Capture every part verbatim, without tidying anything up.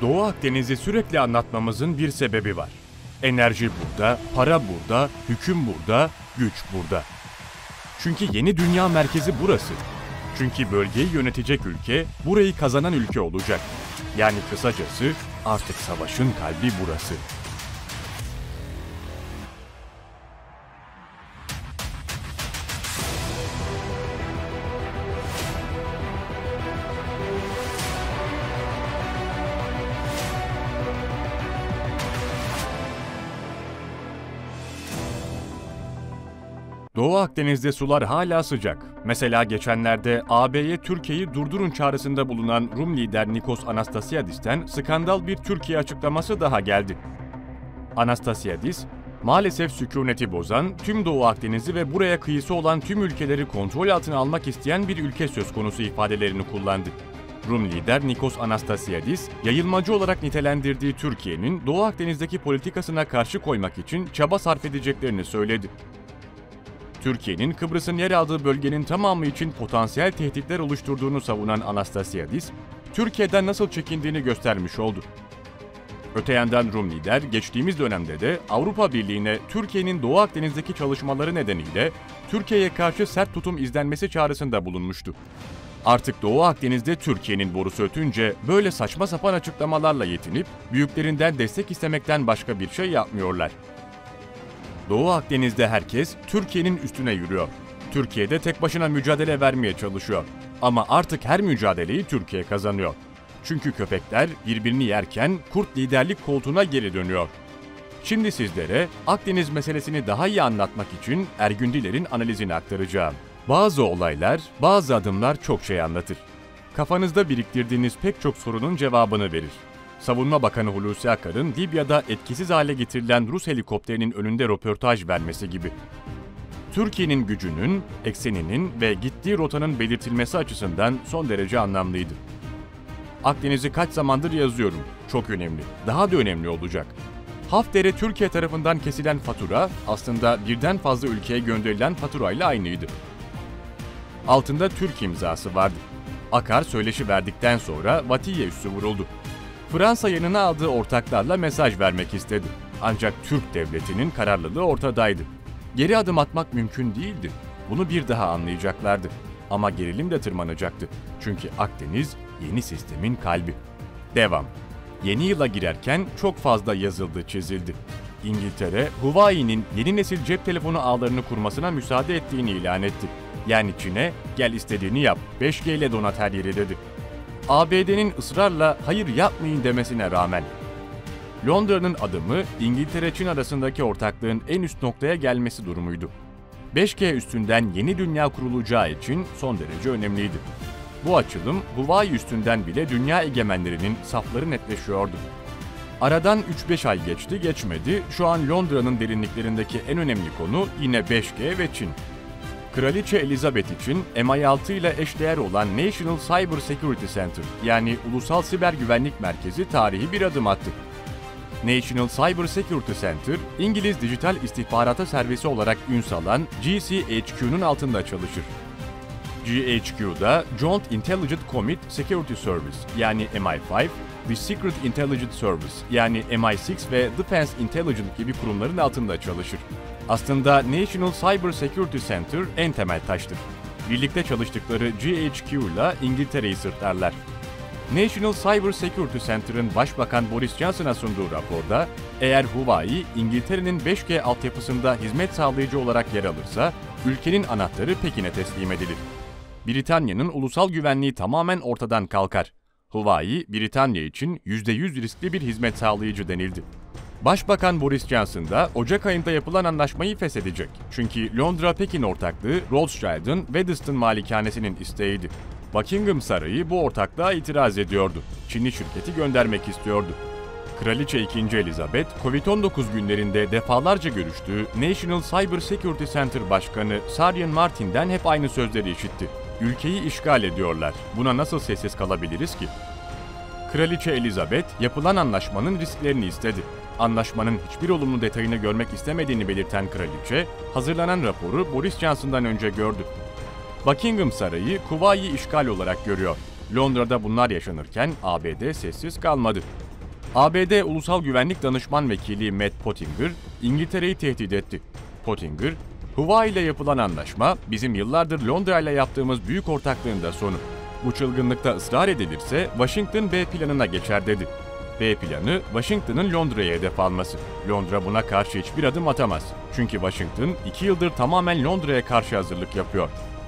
Doğu Akdeniz'i sürekli anlatmamızın bir sebebi var. Enerji burada, para burada, hüküm burada, güç burada. Çünkü yeni dünya merkezi burası. Çünkü bölgeyi yönetecek ülke, burayı kazanan ülke olacak. Yani kısacası artık savaşın kalbi burası. Doğu Akdeniz'de sular hala sıcak. Mesela geçenlerde A B'ye Türkiye'yi durdurun çağrısında bulunan Rum lider Nikos Anastasiadis'ten skandal bir Türkiye açıklaması daha geldi. Anastasiadis, maalesef sükuneti bozan, tüm Doğu Akdeniz'i ve buraya kıyısı olan tüm ülkeleri kontrol altına almak isteyen bir ülke söz konusu ifadelerini kullandı. Rum lider Nikos Anastasiadis, yayılmacı olarak nitelendirdiği Türkiye'nin Doğu Akdeniz'deki politikasına karşı koymak için çaba sarf edeceklerini söyledi. Türkiye'nin Kıbrıs'ın yer aldığı bölgenin tamamı için potansiyel tehditler oluşturduğunu savunan Anastasiadis, Türkiye'den nasıl çekindiğini göstermiş oldu. Öte yandan Rum lider, geçtiğimiz dönemde de Avrupa Birliği'ne Türkiye'nin Doğu Akdeniz'deki çalışmaları nedeniyle Türkiye'ye karşı sert tutum izlenmesi çağrısında bulunmuştu. Artık Doğu Akdeniz'de Türkiye'nin borusu ötünce böyle saçma sapan açıklamalarla yetinip büyüklerinden destek istemekten başka bir şey yapmıyorlar. Doğu Akdeniz'de herkes Türkiye'nin üstüne yürüyor. Türkiye'de tek başına mücadele vermeye çalışıyor. Ama artık her mücadeleyi Türkiye kazanıyor. Çünkü köpekler birbirini yerken kurt liderlik koltuğuna geri dönüyor. Şimdi sizlere Akdeniz meselesini daha iyi anlatmak için Ergün Diler'in analizini aktaracağım. Bazı olaylar, bazı adımlar çok şey anlatır. Kafanızda biriktirdiğiniz pek çok sorunun cevabını verir. Savunma Bakanı Hulusi Akar'ın Libya'da etkisiz hale getirilen Rus helikopterinin önünde röportaj vermesi gibi. Türkiye'nin gücünün, ekseninin ve gittiği rotanın belirtilmesi açısından son derece anlamlıydı. Akdeniz'i kaç zamandır yazıyorum. Çok önemli. Daha da önemli olacak. Hafter'e Türkiye tarafından kesilen fatura aslında birden fazla ülkeye gönderilen faturayla aynıydı. Altında Türk imzası vardı. Akar söyleşi verdikten sonra Vatiye üssü vuruldu. Fransa yanına aldığı ortaklarla mesaj vermek istedi. Ancak Türk devletinin kararlılığı ortadaydı. Geri adım atmak mümkün değildi. Bunu bir daha anlayacaklardı. Ama gerilim de tırmanacaktı. Çünkü Akdeniz yeni sistemin kalbi. Devam. Yeni yıla girerken çok fazla yazıldı, çizildi. İngiltere, Huawei'nin yeni nesil cep telefonu ağlarını kurmasına müsaade ettiğini ilan etti. Yani Çin'e gel istediğini yap, beş G ile donat her yeri dedi. A B D'nin ısrarla hayır yapmayın demesine rağmen. Londra'nın adımı İngiltere-Çin arasındaki ortaklığın en üst noktaya gelmesi durumuydu. beş G üstünden yeni dünya kurulacağı için son derece önemliydi. Bu açılım Huawei üstünden bile dünya egemenlerinin safları netleşiyordu. Aradan üç beş ay geçti geçmedi, şu an Londra'nın derinliklerindeki en önemli konu yine beş G ve Çin. Kraliçe Elizabeth için M I altı ile eşdeğer olan National Cyber Security Center yani Ulusal Siber Güvenlik Merkezi tarihi bir adım attı. National Cyber Security Center, İngiliz Dijital İstihbarata Servisi olarak ün salan G C H Q'nun altında çalışır. G H Q'da Joint Intelligence Commit Security Service yani M I beş, The Secret Intelligence Service yani M I altı ve Defense Intelligence gibi kurumların altında çalışır. Aslında National Cyber Security Center en temel taştır. Birlikte çalıştıkları G H Q ile İngiltere'yi sırtlarlar. National Cyber Security Center'ın Başbakan Boris Johnson'a sunduğu raporda, eğer Huawei, İngiltere'nin beş G altyapısında hizmet sağlayıcı olarak yer alırsa, ülkenin anahtarı Pekin'e teslim edilir. Britanya'nın ulusal güvenliği tamamen ortadan kalkar. Huawei, Britanya için yüzde yüz riskli bir hizmet sağlayıcı denildi. Başbakan Boris Johnson da Ocak ayında yapılan anlaşmayı feshedecek. Çünkü Londra-Pekin ortaklığı Rothschild'ın Weddington malikanesinin isteğiydi. Buckingham Sarayı bu ortaklığa itiraz ediyordu. Çinli şirketi göndermek istiyordu. Kraliçe ikinci. Elizabeth, Covid on dokuz günlerinde defalarca görüştüğü National Cyber Security Center Başkanı Saryan Martin'den hep aynı sözleri işitti. Ülkeyi işgal ediyorlar. Buna nasıl sessiz kalabiliriz ki? Kraliçe Elizabeth, yapılan anlaşmanın risklerini istedi. Anlaşmanın hiçbir olumlu detayını görmek istemediğini belirten kraliçe, hazırlanan raporu Boris Johnson'dan önce gördü. Buckingham Sarayı, Huawei'yi işgal olarak görüyor. Londra'da bunlar yaşanırken A B D sessiz kalmadı. A B D Ulusal Güvenlik Danışman Vekili Matt Pottinger, İngiltere'yi tehdit etti. Pottinger, Huawei ile yapılan anlaşma bizim yıllardır Londra ile yaptığımız büyük ortaklığın da sonu. Bu çılgınlıkta ısrar edilirse Washington B planına geçer dedi. B planı, Washington'ın Londra'ya hedef alması. Londra buna karşı hiçbir adım atamaz. Çünkü Washington iki yıldır tamamen Londra'ya karşı hazırlık yapıyor.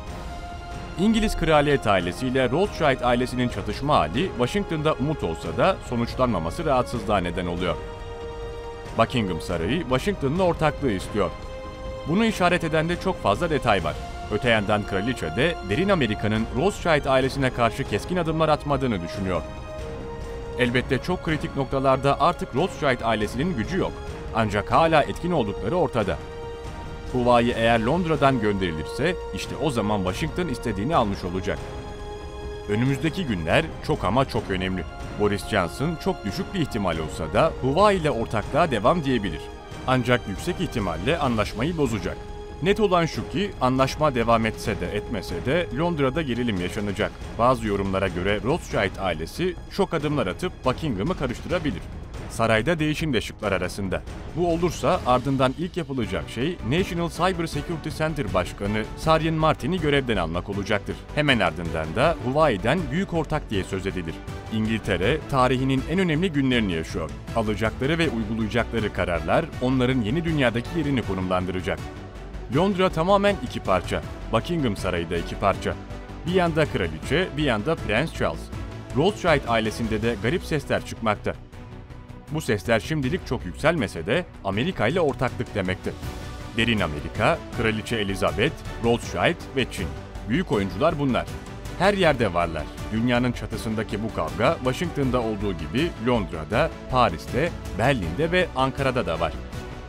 İngiliz kraliyet ailesiyle Rothschild ailesinin çatışma hali Washington'da umut olsa da sonuçlanmaması rahatsızlığa neden oluyor. Buckingham Sarayı Washington'la ortaklığı istiyor. Bunu işaret eden de çok fazla detay var. Öte yandan kraliçe de derin Amerika'nın Rothschild ailesine karşı keskin adımlar atmadığını düşünüyor. Elbette çok kritik noktalarda artık Rothschild ailesinin gücü yok. Ancak hala etkin oldukları ortada. Huawei eğer Londra'dan gönderilirse işte o zaman Washington istediğini almış olacak. Önümüzdeki günler çok ama çok önemli. Boris Johnson çok düşük bir ihtimal olsa da Huawei ile ortaklığa devam diyebilir. Ancak yüksek ihtimalle anlaşmayı bozacak. Net olan şu ki anlaşma devam etse de etmese de Londra'da gerilim yaşanacak. Bazı yorumlara göre Rothschild ailesi şok adımlar atıp Buckingham'ı karıştırabilir. Sarayda değişim de şıklar arasında. Bu olursa ardından ilk yapılacak şey National Cyber Security Center Başkanı Saryan Martin'i görevden almak olacaktır. Hemen ardından da Huawei'den büyük ortak diye söz edilir. İngiltere tarihinin en önemli günlerini yaşıyor. Alacakları ve uygulayacakları kararlar onların yeni dünyadaki yerini konumlandıracak. Londra tamamen iki parça. Buckingham Sarayı da iki parça. Bir yanda kraliçe, bir yanda Prens Charles. Rothschild ailesinde de garip sesler çıkmakta. Bu sesler şimdilik çok yükselmese de Amerika ile ortaklık demektir. Derin Amerika, Kraliçe Elizabeth, Rothschild ve Çin. Büyük oyuncular bunlar. Her yerde varlar. Dünyanın çatısındaki bu kavga Washington'da olduğu gibi Londra'da, Paris'te, Berlin'de ve Ankara'da da var.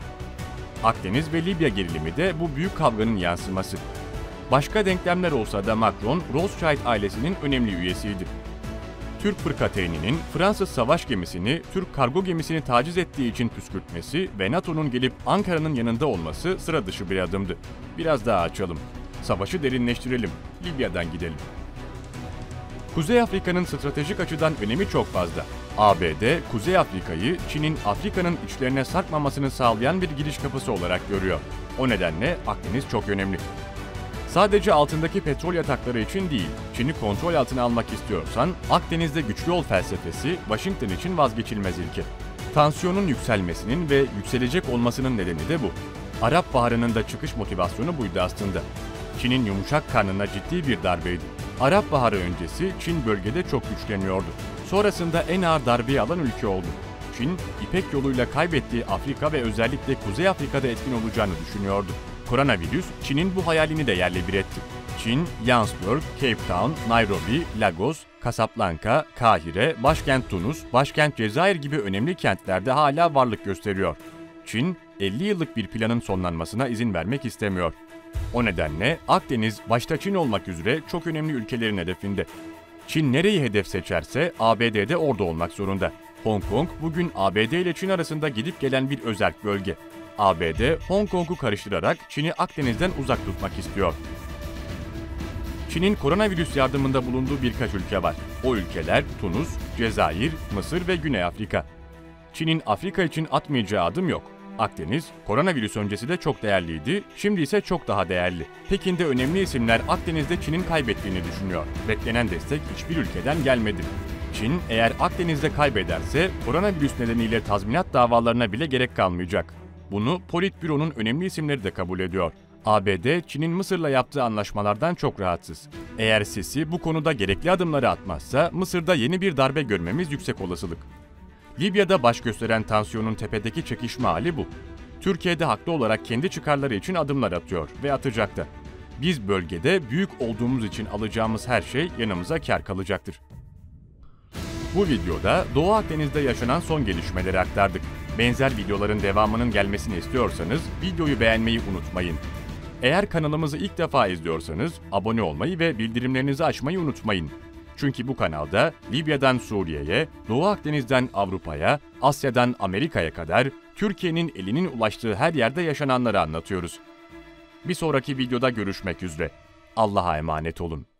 Akdeniz ve Libya gerilimi de bu büyük kavganın yansıması. Başka denklemler olsa da Macron, Rothschild ailesinin önemli üyesiydi. Türk fırkateyninin Fransız savaş gemisini, Türk kargo gemisini taciz ettiği için püskürtmesi ve NATO'nun gelip Ankara'nın yanında olması sıra dışı bir adımdı. Biraz daha açalım. Savaşı derinleştirelim. Libya'dan gidelim. Kuzey Afrika'nın stratejik açıdan önemi çok fazla. A B D, Kuzey Afrika'yı Çin'in Afrika'nın içlerine sarkmamasını sağlayan bir giriş kapısı olarak görüyor. O nedenle Akdeniz çok önemli. Sadece altındaki petrol yatakları için değil, Çin'i kontrol altına almak istiyorsan Akdeniz'de güçlü ol felsefesi Washington için vazgeçilmez ilke. Tansiyonun yükselmesinin ve yükselecek olmasının nedeni de bu. Arap Baharı'nın da çıkış motivasyonu buydu aslında. Çin'in yumuşak karnına ciddi bir darbeydi. Arap Baharı öncesi Çin bölgede çok güçleniyordu. Sonrasında en ağır darbeyi alan ülke oldu. Çin, İpek yoluyla kaybettiği Afrika ve özellikle Kuzey Afrika'da etkin olacağını düşünüyordu. Koronavirüs, Çin'in bu hayalini de yerle bir etti. Çin, Johannesburg, Cape Town, Nairobi, Lagos, Casablanca, Kahire, başkent Tunus, başkent Cezayir gibi önemli kentlerde hala varlık gösteriyor. Çin, elli yıllık bir planın sonlanmasına izin vermek istemiyor. O nedenle Akdeniz, başta Çin olmak üzere çok önemli ülkelerin hedefinde. Çin nereyi hedef seçerse A B D'de orada olmak zorunda. Hong Kong bugün A B D ile Çin arasında gidip gelen bir özerk bölge. A B D, Hong Kong'u karıştırarak Çin'i Akdeniz'den uzak tutmak istiyor. Çin'in koronavirüs yardımında bulunduğu birkaç ülke var. O ülkeler Tunus, Cezayir, Mısır ve Güney Afrika. Çin'in Afrika için atmayacağı adım yok. Akdeniz, koronavirüs öncesi de çok değerliydi, şimdi ise çok daha değerli. Pekin'de önemli isimler Akdeniz'de Çin'in kaybettiğini düşünüyor. Beklenen destek hiçbir ülkeden gelmedi. Çin, eğer Akdeniz'de kaybederse koronavirüs nedeniyle tazminat davalarına bile gerek kalmayacak. Bunu Politbüro'nun önemli isimleri de kabul ediyor. A B D, Çin'in Mısır'la yaptığı anlaşmalardan çok rahatsız. Eğer Sisi bu konuda gerekli adımları atmazsa Mısır'da yeni bir darbe görmemiz yüksek olasılık. Libya'da baş gösteren tansiyonun tepedeki çekişme hali bu. Türkiye'de haklı olarak kendi çıkarları için adımlar atıyor ve atacak da. Biz bölgede büyük olduğumuz için alacağımız her şey yanımıza kâr kalacaktır. Bu videoda Doğu Akdeniz'de yaşanan son gelişmeleri aktardık. Benzer videoların devamının gelmesini istiyorsanız videoyu beğenmeyi unutmayın. Eğer kanalımızı ilk defa izliyorsanız abone olmayı ve bildirimlerinizi açmayı unutmayın. Çünkü bu kanalda Libya'dan Suriye'ye, Doğu Akdeniz'den Avrupa'ya, Asya'dan Amerika'ya kadar Türkiye'nin elinin ulaştığı her yerde yaşananları anlatıyoruz. Bir sonraki videoda görüşmek üzere. Allah'a emanet olun.